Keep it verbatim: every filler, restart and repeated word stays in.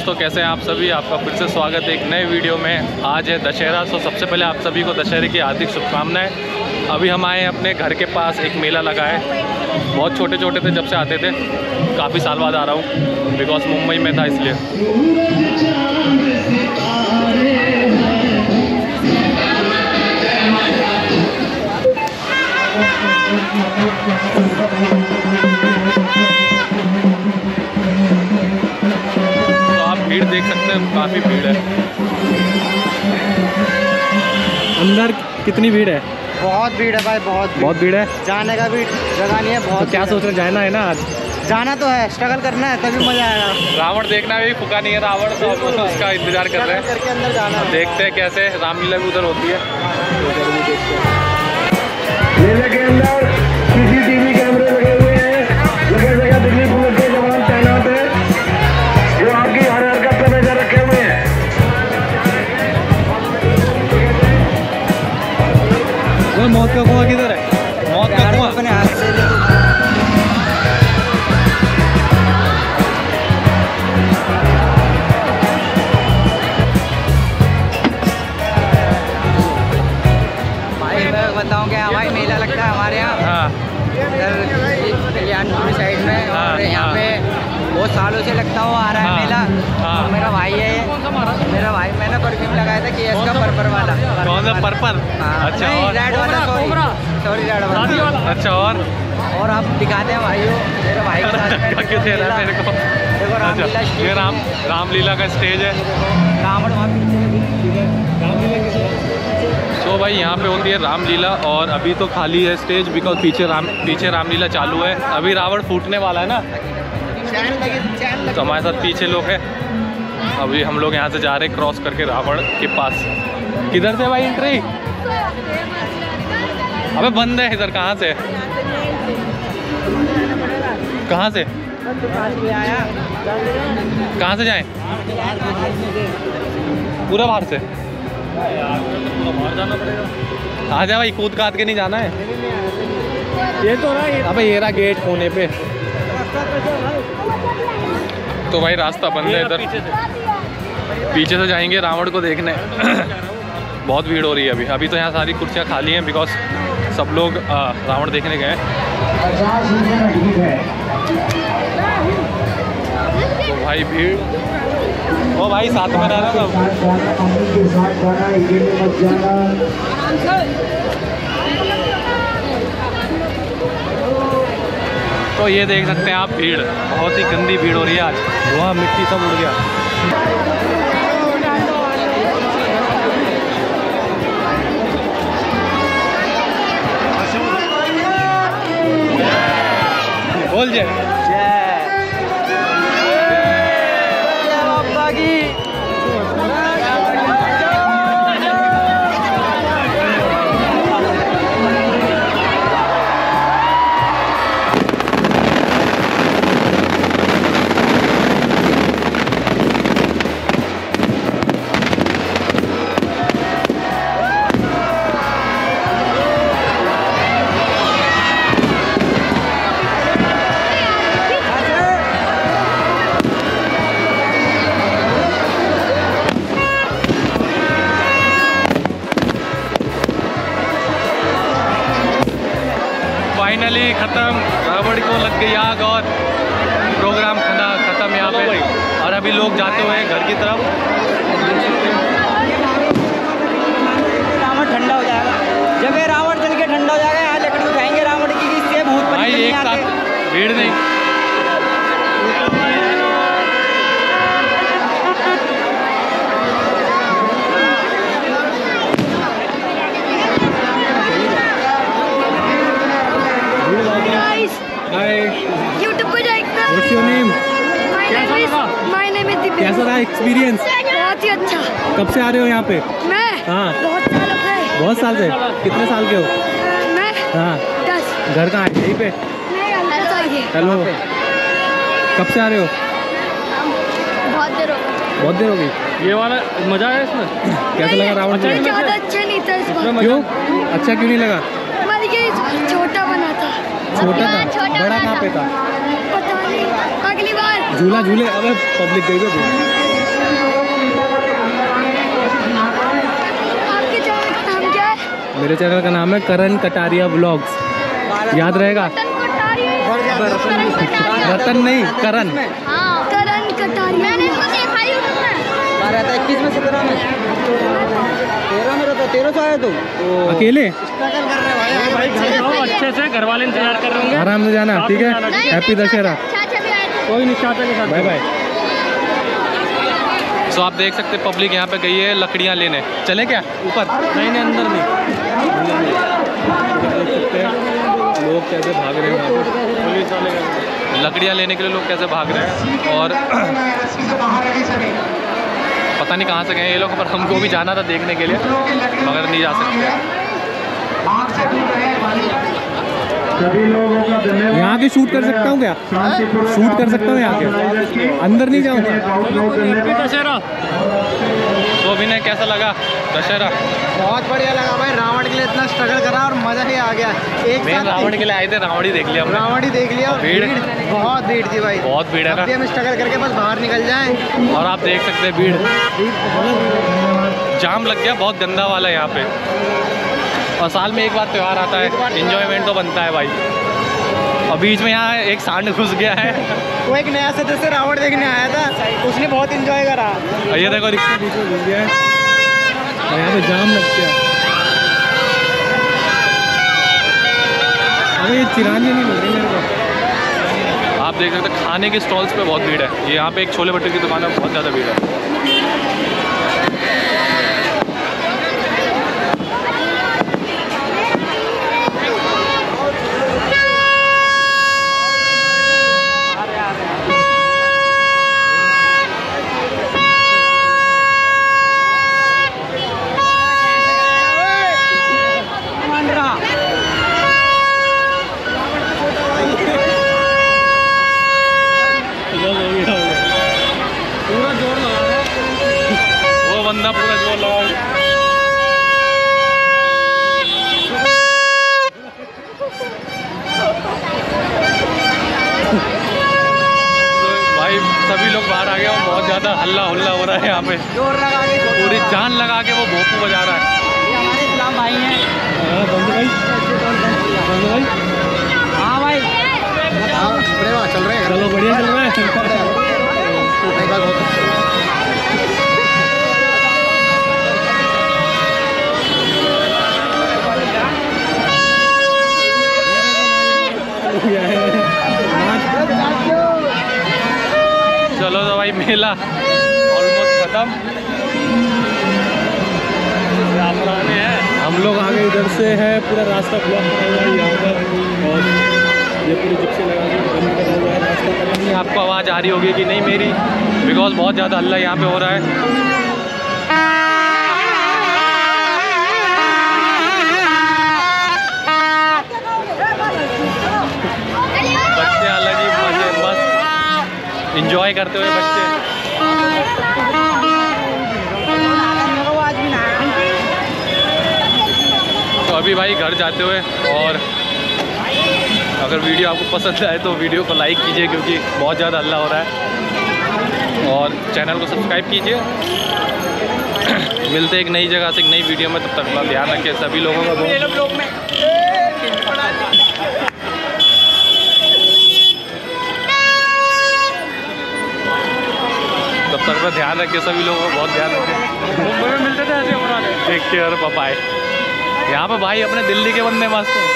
दोस्तों, कैसे हैं आप सभी। आपका फिर से स्वागत है एक नए वीडियो में। आज है दशहरा, सो सबसे पहले आप सभी को दशहरे की हार्दिक शुभकामनाएं। अभी हम आए हैं अपने घर के पास, एक मेला लगा है। बहुत छोटे छोटे थे जब से आते थे, काफ़ी साल बाद आ रहा हूँ बिकॉज मुंबई में था इसलिए। भीड़ देख सकते हैं, काफ़ी भीड़ है। अंदर कितनी भीड़ है? बहुत भीड़ है भाई, बहुत भीड़। बहुत भीड़ है। जाने का भी जगह नहीं है। बहुत तो क्या सोच रहे, जाना है ना? आज जाना तो है, स्ट्रगल करना है तभी मजा आएगा। रावण देखना भी फुका नहीं है रावण, तो हम तो उसका इंतजार कर रहे हैं। करके अंदर जाना है। देखते हैं कैसे रामलीला भी उधर होती है। मेले के अंदर सीसीटीवी कैमरे लगे हुए हैं, जगह जगह दिल्ली पुलिस के जवान तैनात है जो आपकी हर हरकत पर नजर रखे हुए हैं। वो मौत का कुआं किधर है? मौत का कुआं अपने हाथ से भाई मैं बताऊं क्या भाई, मेला लगता है हमारे यहाँ। हाँ इधर कल्याणपुर साइड में। हाँ, और यहाँ हाँ। पे बहुत सालों से लगता हुआ आ रहा है हाँ, मेला। हाँ। तो मेरा भाई है ये। मेरा भाई, मैंने परफ्यूम लगाया था कि इसका पर्पल वाला। कौन सा? पर्पल? हाँ, अच्छा। नहीं, और रेड वाला, सॉरी सॉरी रेड वाला। अच्छा। और और आप दिखाते हैं भाइयों, मेरे भाई के साथ में क्या दे रहा है मेरे को? देखो रामलीला अच्छा, स्टेज ये राम रामलीला का स्टेज है। रावण वहाँ पीछे। तो भाई यहाँ पे होती है रामलीला, और अभी तो खाली है स्टेज बिकॉज पीछे राम पीछे रामलीला चालू है। अभी रावण फूटने वाला है ना, चैन लगी, चैन लगी। तो हमारे साथ पीछे लोग हैं। अभी हम लोग यहाँ से जा रहे हैं क्रॉस करके रावण के पास। किधर से भाई एंट्री? अबे बंद है इधर। कहाँ से कहाँ से कहाँ से जाएं? पूरा बाहर से बाहर जाना पड़ेगा। आ जा भाई, कूद काद के नहीं जाना है। ये तो रहा है। अबे ये रहा गेट कोने पे। तो भाई रास्ता बंद है इधर। पीछे से जाएंगे रावण को देखने। बहुत भीड़ हो रही है अभी। अभी तो यहाँ सारी कुर्सियाँ खाली हैं बिकॉज सब लोग आ, रावण देखने गए हैं। तो भाई भीड़। ओ भाई साथ में रहना सब। तो ये देख सकते हैं आप भीड़, बहुत ही गंदी भीड़ हो रही है आज। धुआं मिट्टी सब उड़ गया। बोल जय बाबा की। फाइनली ख़त्म, रावण को लग गई आग और प्रोग्राम ख़त्म यहाँ पे। और अभी लोग जाते हुए घर की तरफ। रावण ठंडा हो जाएगा। जब ये रावण जल के ठंडा हो जाएगा, यहाँ लकड़ी उठाएंगे रावण की, इससे भूत भाई एक साथ भीड़ नहीं। YouTube पे देखना। What's your name? My name is My name is Dipesh। कैसा रहा एक्सपीरियंस? बहुत ही अच्छा। कब से आ रहे हो यहाँ पे? मैं हाँ। बहुत साल हो गए। बहुत साल से। कितने साल के हो? मैं हाँ। दस। घर कहाँ है? यहीं पे। मैं दस आई है। हेलो, कब से आ रहे हो? बहुत देर हो गई। बहुत देर हो गई। ये वाला मजा आया इसमें? कैसा लगा रावण? नहीं, ज़्यादा अच्छा नहीं था इस बार। क्यों? अच्छा क्यों नहीं लगा? मर गई, छोटा बना था। छोटा था? बड़ा कहाँ पे था? पता नहीं, अगली बार झूला झूले। अबे पब्लिक गई। मेरे चैनल का नाम है करण कटारिया व्लॉग्स, याद रहेगा। रतन नहीं, करण। हाँ करण कटारिया। मैंने इसको देखा यूट्यूब में। रहता है इक्कीस में, सत्रह में, तेरह में रहता है। तेरह सौ आया तू अकेले स्ट्रगल कर रहे भाई। अच्छे से घर वाले इंतजार कर रहे होंगे। आराम से जाना, ठीक है। हैप्पी दशहरा। चाचा भी आए थे। कोई नहीं, चाचा के साथ बाय बाय। सो आप देख सकते हैं पब्लिक यहाँ पे गई है लकड़ियाँ लेने। चले क्या ऊपर? नहीं नहीं, अंदर नहीं। देख सकते हैं लोग कैसे भाग रहे हैं यहाँ पे। पुलिस वाले लकड़ियाँ लेने के लिए लोग कैसे भाग रहे हैं, और पता नहीं कहाँ से गए ये लोग, पर हमको भी जाना था देखने के लिए, मगर नहीं जा सकते। सभी लोगों का धन्यवाद। यहाँ के शूट कर सकता हूँ क्या? शूट कर सकता हूँ यहाँ के? अंदर नहीं जाऊँगा। दशहरा तो अभिनय कैसा लगा दशहरा? बहुत बढ़िया लगा भाई। रावण के लिए इतना स्ट्रगल करा और मजा ही आ गया। एक मेन साथ रावण के लिए आए थे, रावण ही देख लिया हमने। रावण ही देख लिया। और भीड़? भीड़ बहुत भीड़ थी भाई। बहुत भीड़ है अब भी ना, हम स्ट्रगल करके बस बाहर निकल जाएं। और आप देख सकते हैं भीड़, जाम लग गया बहुत गंदा वाला यहाँ पे। और साल में एक बार त्यौहार आता है, इंजॉयमेंट तो बनता है भाई। और बीच में यहाँ एक सांड घुस गया है। वो एक नया सदस्य रावण देखने आया था, उसने बहुत इंजॉय करा। और ये देखो रिक्शा बीच में घुस गया है, और यहाँ पे जाम लग गया। अभी ये चिरानी नहीं मिल रही मेरे को। आप देख सकते हैं खाने के स्टॉल्स पे बहुत भीड़ है। ये यहाँ पे एक छोले भटूरे की दुकान है, बहुत ज़्यादा भीड़ है। पूरा जोर लगा रहा है। वो बंदा पूरा जोर लगा। तो भाई सभी लोग बाहर आ गए और बहुत ज़्यादा हल्ला हुल्ला हो रहा है यहाँ पे। जोर लगा के पूरी जान लगा के वो भोंपू बजा रहा है। ये हमारे इस्लाम भाई हैं। भाई भाई हाँ भाई चल रहे हैं। चलो बढ़िया चल रहा है। चलो तो भाई मेला ऑलमोस्ट खत्म। हम लोग आगे इधर से है, पूरा रास्ता ब्लॉक करा हुआ है यहाँ पर, और ये पूरी जिप्सी लगा के बंद करा हुआ है रास्ता। पता नहीं आपको आवाज़ आ रही होगी कि नहीं मेरी, बिकॉज बहुत ज़्यादा हल्ला यहाँ पे हो रहा है। बच्चे अलग ही मजे मस्त इंजॉय करते हुए बच्चे। तो अभी भाई घर जाते हुए, और अगर वीडियो आपको पसंद आए तो वीडियो को लाइक कीजिए, क्योंकि बहुत ज़्यादा हल्ला हो रहा है, और चैनल को सब्सक्राइब कीजिए। मिलते एक नई जगह से एक नई वीडियो में, तब तक अपना ध्यान रखिए। सभी लोगों का बहुत तब तक अपना ध्यान रखिए, सभी लोगों का बहुत ध्यान रखिए। मुंबई में मिलते थे ऐसे पुराने। Take care, bye. यहाँ पे भाई अपने दिल्ली के बंदे मस्त हैं।